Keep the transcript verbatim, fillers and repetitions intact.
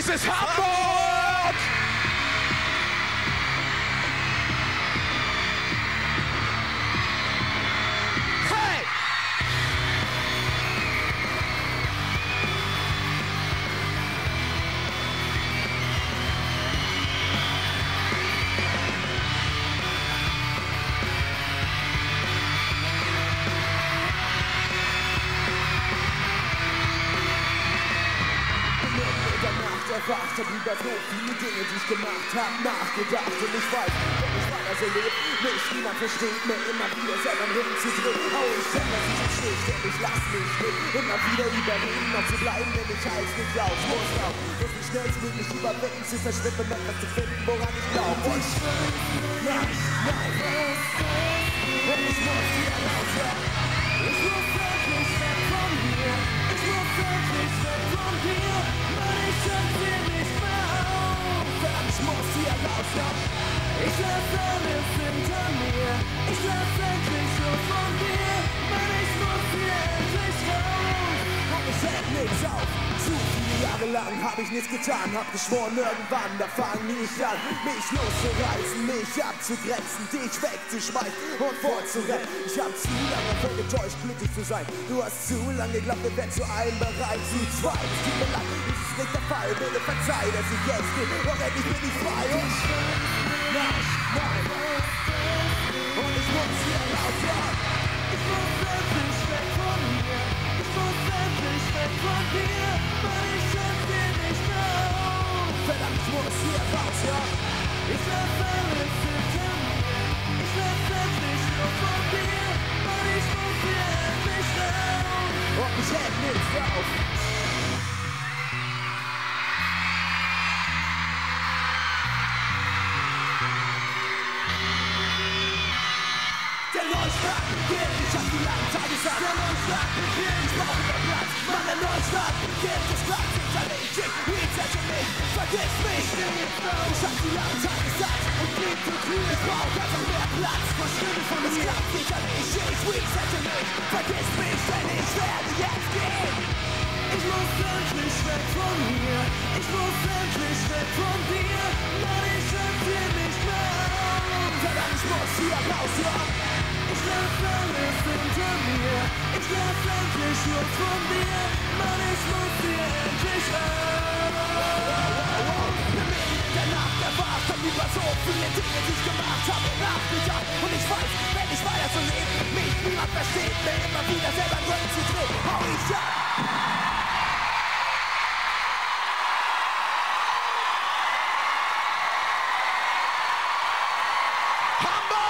Dies ist Hamburg! Hey! Erwacht, hab über so viele Dinge, die ich gemacht hab, nachgedacht und ich weiß, wenn ich weiter so lebe, mich niemand versteht, mir immer wieder selber am Rücken zu drehen. Oh, ich kenn das nicht am Stich, denn ich lass mich nicht immer wieder überreden, noch zu bleiben, wenn ich heiß nicht lauf, muss drauf, muss mich schnellstmöglich überwinden, zu verschwinden, etwas zu finden, woran ich glaub. Und nein, nein, und ich muss hier raus, ja. Ich muss wirklich weg von hier, ich muss wirklich weg von hier, Mann, ich hab dir nicht mehr auf. Verdammt, ich muss hier raus, ja. Ich lass alles hinter mir, ich lass endlich los von dir, Mann, ich muss hier endlich raus. Und ich hält nichts auf, zu viele Jahre lang hab ich nichts getan, hab geschworen, irgendwann, da fang ich an, mich loszureißen, mich abzugrenzen, dich wegzuschmeißen und vorzurennen. Ich hab zu lange vorgetäuscht, glücklich zu sein, du hast zu lange geglaubt, wir wären zu allem bereit, zu zweit. Es tut mir leid, das ist nicht der Fall, bitte verzeih, dass ich jetzt gehe, doch endlich bin ich frei und nein, nein, und ich muss hier raus, ja. Ich muss endlich weg von hier, ich muss endlich weg von dir, weil ich hab dir nicht mehr auf. Verdammt, ich muss hier raus, ja. Ich lass alles hinter mir, ich lass endlich los von dir, weil ich muss hier endlich raus. Und ich hält nichts auf. Der Neustart beginnt, ich hab die langen Tage gesagt. Der Neustart beginnt, ich brauche mehr Platz. Mann, der Neustart beginnt, das Platz hinter mich. Ich resetze mich, vergiss mich. Ich hab die langen Tage gesagt und blieb zu kühl. Ich brauch einfach mehr Platz. Verschwinde von mir, das klappt hinter mich. Ich resetze mich, vergiss mich, denn ich werde jetzt gehen. Ich muss endlich weg von hier, ich muss endlich weg von dir. Mann, ich hab dir nicht mehr auf. Verdammt, ich muss hier raus, ja. Ich lass alles hinter mir, ich lass endlich los von dir, Mann, ich muss dir endlich raus. Bin mitten in der Nacht erwacht, hab über so viele Dinge, die ich gemacht hab, nachgedacht. Und ich weiß, wenn ich weiter so lebe, mich niemand versteht, mir immer wieder selber den Rücken zu drehen, hau ich ab. Hamburg!